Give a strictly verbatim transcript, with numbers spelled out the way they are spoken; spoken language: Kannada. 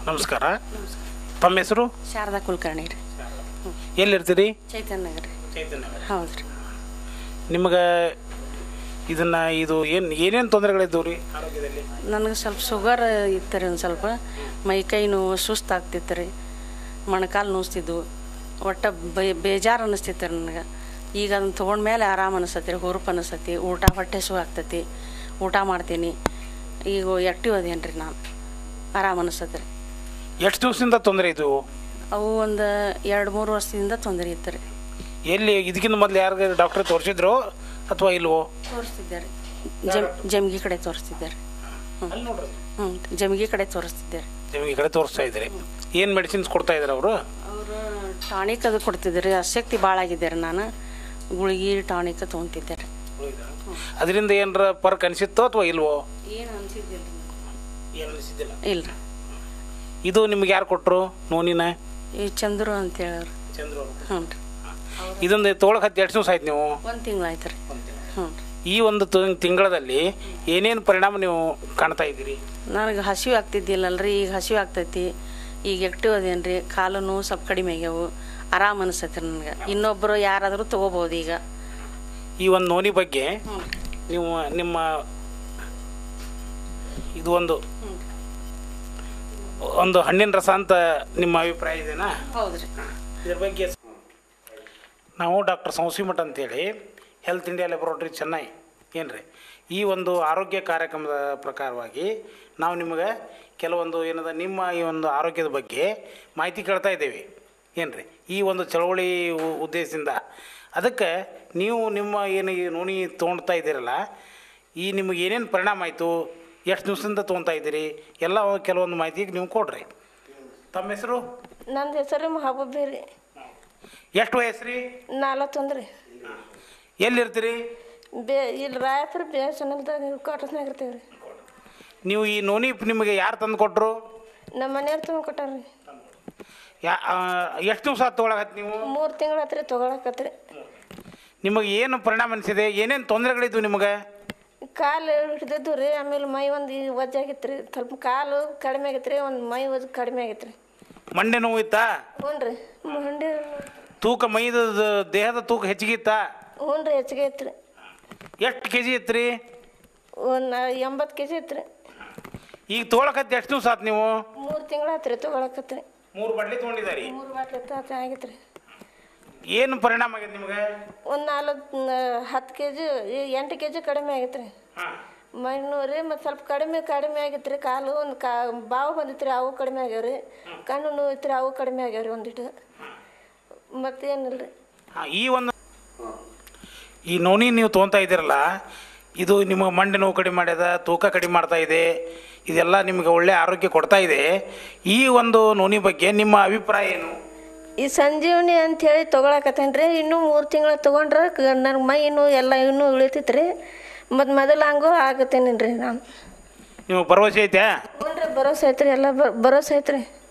ನಮಸ್ಕಾರ. ತಮ್ಮ ಹೆಸರು? ಶಾರದಾ ಕುಲಕರ್ಣಿ ರೀ. ಎಲ್ಲಿರ್ತೀರಿ? ಚೈತನ್ಯ ನಗರ. ಚೈತನ್ಯ ನಗರ. ಹೌದು ರೀ. ನಿಮಗೆ ಇದನ್ನು ಇದು ಏನು ಏನೇನು ತೊಂದರೆಗಳಿದ್ದವು ರೀ ಆರೋಗ್ಯದಲ್ಲಿ? ನನಗೆ ಸ್ವಲ್ಪ ಶುಗರ್ ಇತ್ತು ರೀ, ಒಂದು ಸ್ವಲ್ಪ ಮೈಕೈ ನೋವು, ಸುಸ್ತಾಗ್ತಿತ್ತು ರೀ, ಮೊಣಕಾಲು ನೋಸ್ತಿದ್ವು, ಒಟ್ಟು ಬೇ ಬೇಜಾರು ಅನ್ನಿಸ್ತಿತ್ತು ರೀ ನನಗೆ. ಈಗ ಅದನ್ನು ತೊಗೊಂಡ್ಮೇಲೆ ಆರಾಮ ಅನಿಸ್ತತಿ ರೀ, ಹುರುಪು ಅನಿಸ್ತತಿ, ಊಟ ಹೊಟ್ಟೆ ಹಸಿವು ಆಗ್ತೈತಿ, ಊಟ ಮಾಡ್ತೀನಿ, ಈಗ ಆ್ಯಕ್ಟಿವ್ ಅದೇನು ರೀ, ನಾನು ಆರಾಮ ಅನಿಸ್ತತಿ ರೀ. ಎಷ್ಟು ದಿವಸದಿಂದ ತೊಂದರೆ ಇದು? ಅವು ಒಂದು ಎರಡು ಮೂರು ವರ್ಷದಿಂದ ತೊಂದರೆ ಇತ್ತು ರೀ. ಎಲ್ಲಿ ಇದಕ್ಕಿಂತ ಮೊದಲು ಯಾರಿಗಾರು ಡಾಕ್ಟ್ರಿಗೆ ತೋರಿಸಿದ್ರು ಅಥವಾ ಇಲ್ವೋ? ತೋರಿಸ್ತಿದ್ದಾರೆ, ಜಮ್ ಜಮ್ಗಿ ಕಡೆ ತೋರಿಸ್ತಿದ್ದಾರೆ. ಹ್ಞೂ ಹ್ಞೂ ಜಮ್ಗಿ ಕಡೆ ತೋರಿಸ್ತಿದ್ದಾರೆ. ಜಮ್ಗಿ ಕಡೆ ತೋರಿಸ್ತಾ ಇದ್ದಾರೆ. ಏನು ಮೆಡಿಸಿನ್ಸ್ ಕೊಡ್ತಾ ಇದ್ದಾರೆ ಅವರು? ಅವರು ಟಾನಿಕ್ ಅದು ಕೊಡ್ತಿದ್ದಾರೆ. ಅಶಕ್ತಿ ಭಾಳ ಆಗಿದ್ದಾರೆ, ನಾನು ಗುಳಿಗೆ ಟಾನಿಕ್ ತೊಗೊತಿದ್ದಾರೆ. ಅದರಿಂದ ಏನರ ಪರ್ಕ್ ಅನಿಸಿತ್ತೋ ಅಥವಾ ಇಲ್ವೋ? ಏನು ಅನಿಸಿದ್ದಿಲ್ಲ. ಏನು ಅನಿಸಿದ್ದಿಲ್ಲ? ಇಲ್ಲ. ಇದು ನಿಮ್ಗೆ ಯಾರು ಕೊಟ್ಟರು ನೋನಿನ? ಈ ಚಂದ್ರು ಅಂತ ಹೇಳೋರು. ಚಂದ್ರು. ಹ್ಞೂ ರೀ. ಇದೊಂದು ತೊಗೊಳಕ್ಕೆ ಹತ್ತು ಎಷ್ಟು ದಿವಸ ಆಯ್ತು ನೀವು? ಒಂದು ತಿಂಗಳು ಆಯ್ತು ರೀ. ಹ್ಞೂ. ಈ ಒಂದು ತಿಂಗಳಲ್ಲಿ ಏನೇನು ಪರಿಣಾಮ ನೀವು ಕಾಣ್ತಾ ಇದ್ದೀರಿ? ನನಗೆ ಹಸಿವು ಆಗ್ತಿದ್ದಿಲ್ಲಲ್ರಿ, ಈಗ ಹಸಿವು ಆಗ್ತೈತಿ, ಈಗ ಆ್ಯಕ್ಟಿವ್ ಅದೇನು ರೀ, ಕಾಲು ನೋವು ಸ್ವಲ್ಪ ಕಡಿಮೆ ಆಗ್ಯಾವು, ಆರಾಮ ಅನಿಸ್ತೈತಿ ರೀ ನನಗೆ. ಇನ್ನೊಬ್ಬರು ಯಾರಾದರೂ ತೊಗೋಬೋದು ಈಗ. ಈ ಒಂದು ನೋನಿ ಬಗ್ಗೆ ನೀವು ನಿಮ್ಮ ಇದು ಒಂದು ಒಂದು ಹಣ್ಣಿನ ರಸ ಅಂತ ನಿಮ್ಮ ಅಭಿಪ್ರಾಯ ಇದೆನಾ? ಹೌದು ರೀ. ಇದ್ರ ಬಗ್ಗೆ ನಾವು ಡಾಕ್ಟರ್ ಸಂಸಿಮಠ ಅಂತೇಳಿ ಹೆಲ್ತ್ ಇಂಡಿಯಾ ಲ್ಯಾಬೊರೇಟರಿ ಚೆನ್ನೈ ಏನು ರೀ, ಈ ಒಂದು ಆರೋಗ್ಯ ಕಾರ್ಯಕ್ರಮದ ಪ್ರಕಾರವಾಗಿ ನಾವು ನಿಮಗೆ ಕೆಲವೊಂದು ಏನದ ನಿಮ್ಮ ಈ ಒಂದು ಆರೋಗ್ಯದ ಬಗ್ಗೆ ಮಾಹಿತಿ ಕೇಳ್ತಾ ಇದ್ದೇವೆ ಏನು ರೀ, ಈ ಒಂದು ಚಳವಳಿ ಉದ್ದೇಶದಿಂದ. ಅದಕ್ಕೆ ನೀವು ನಿಮ್ಮ ಏನು ಈ ನೋನಿ ತೊಗೊಳ್ತಾ ಇದ್ದೀರಲ್ಲ, ಈ ನಿಮಗೆ ಏನೇನು ಪರಿಣಾಮ ಆಯಿತು, ಎಷ್ಟು ದಿವಸದಿಂದ ತೊಗೊತಾ ಇದ್ದೀರಿ, ಎಲ್ಲ ಕೆಲವೊಂದು ಮಾಹಿತಿ ನೀವು ಕೊಡ್ರಿ. ತಮ್ಮ ಹೆಸರು? ನಂದು ಹೆಸರು ಮಹಬೂಬಿ ರೀ. ಎಷ್ಟು ವಯಸ್ಸು ರೀ? ನಲ್ವತ್ತೊಂದು ರೀ. ಎಲ್ಲಿರ್ತೀರಿ? ಬೇ ಇಲ್ಲಿ ರಾಯಪುರ ಬಿ ಎಸ್ ಎನ್ ಎಲ್ದಾಗ ಕ್ವಾರ್ಟರ್ಸ್ನಾಗ ಇರ್ತೀವಿ ರೀ. ನೀವು ಈ ನೋನಿ ನಿಮಗೆ ಯಾರು ತಂದು ಕೊಟ್ಟರು? ನಮ್ಮ ಮನೆಯವ್ರು ತೊಗೊಂಡು ಕೊಟ್ಟಾರ ರೀ. ಯಾ ಎಷ್ಟು ದಿವಸ ತೊಗೊಳಕತ್ತಿ ನೀವು? ಮೂರು ತಿಂಗಳು ಹತ್ತು ರೀ ತೊಗೊಳಕತ್ರಿ. ನಿಮಗೆ ಏನು ಪರಿಣಾಮ ಅನಿಸಿದೆ, ಏನೇನು ತೊಂದರೆಗಳಿದ್ವು ನಿಮಗೆ? ಕಾಲು ಹಿಡಿದಿದ್ದು ರೀ, ಆಮೇಲೆ ಮೈ ಒಂದು ವಜ್ಜೆ ಆಗಿತ್ತು ರೀ, ಸ್ವಲ್ಪ ಕಾಲು ಕಡಿಮೆ ಆಗೈತೆ ರೀ, ಒಂದು ಮೈ ವಜ್ ಕಡಿಮೆ ಆಗೈತೆ ರೀ. ಮಂಡೆ ನೋವು ಇತ್ತಾ? ಹ್ಞೂ ರೀ. ಮಂಡಿ ತೂಕ, ಮೈದ ದೇಹದ ತೂಕ ಹೆಚ್ಚಿಗೆ ಇತ್ತಾ? ಹ್ಞೂ ರೀ, ಹೆಚ್ಚಿಗೆ ಐತೆ ರೀ. ಎಷ್ಟು ಕೆ ಜಿ ಇತ್ತು ರೀ? ಒಂದು ಎಂಬತ್ತು ಕೆ ಜಿ ಐತೆ ರೀ. ಈಗ ತೊಗೊಳಕತ್ತಿ ಎಷ್ಟು ದಿವಸ ಆತು ನೀವು? ಮೂರು ತಿಂಗಳು ಆತು ರೀ ತೊಗೊಳಕತ್ರಿ. ಮೂರು ಬಾಟ್ಲಿ ತೊಗೊಂಡಿದ್ದಾರೆ? ಮೂರು ಬಾಟ್ಲಿ ಆತು ಆಗೈತೆ ರೀ. ಏನು ಪರಿಣಾಮ ಆಗೈತೆ ನಿಮಗೆ? ಒಂದು ನಾಲ್ಕು ಹತ್ತು ಕೆ ಜಿ ಎಂಟು ಕೆ ಜಿ ಕಡಿಮೆ ಆಗೈತೆ ರೀ. ಮೈನೂರು ರೀ, ಮತ್ತು ಸ್ವಲ್ಪ ಕಡಿಮೆ ಕಡಿಮೆ ಆಗೈತೆ ರೀ. ಕಾಲು ಒಂದು ಕಾ ಬಾವು ಬಂದಿತ್ತು ರೀ, ಅವು ಕಡಿಮೆ ಆಗ್ಯಾವ ರೀ. ಕಣ್ಣು ನೋವು ಇತ್ತು ರೀ, ಅವು ಕಡಿಮೆ ಆಗ್ಯಾವ ರೀ ಒಂದಿಟ್ಟು. ಮತ್ತೇನಿಲ್ಲ ರೀ. ಹಾಂ, ಈ ಒಂದು ಈ ನೋನಿ ನೀವು ತೊಗೊತಾ ಇದ್ದೀರಲ್ಲ, ಇದು ನಿಮ್ಮ ಮಂಡೆ ನೋವು ಕಡಿಮೆ ಮಾಡ್ಯದ, ತೂಕ ಕಡಿಮೆ ಮಾಡ್ತಾ ಇದೆ, ಇದೆಲ್ಲ ನಿಮಗೆ ಒಳ್ಳೆಯ ಆರೋಗ್ಯ ಕೊಡ್ತಾ ಇದೆ. ಈ ಒಂದು ನೋನಿ ಬಗ್ಗೆ ನಿಮ್ಮ ಅಭಿಪ್ರಾಯ ಏನು? ಈ ಸಂಜೀವನಿ ಅಂಥೇಳಿ ತೊಗೊಳಕತ್ತೇನೆ ರೀ. ಇನ್ನೂ ಮೂರು ತಿಂಗಳು ತೊಗೊಂಡ್ರೆ ನನಗೆ ಮೈ ಇನ್ನೂ ಎಲ್ಲ ಇನ್ನೂ ಉಳಿತೈತೆ ರೀ. ಮತ್ತು ಮೊದಲು ಹಂಗೂ ಆಗತ್ತೇನೆ ರೀ ನಾನು. ನಿಮಗೆ ಭರವಸೆ ಐತೆ? ಹ್ಞೂ ರೀ, ಭರೋಸೆ ಐತೆ ರೀ, ಎಲ್ಲ ಭರೋಸೆ ಐತೆ ರೀ.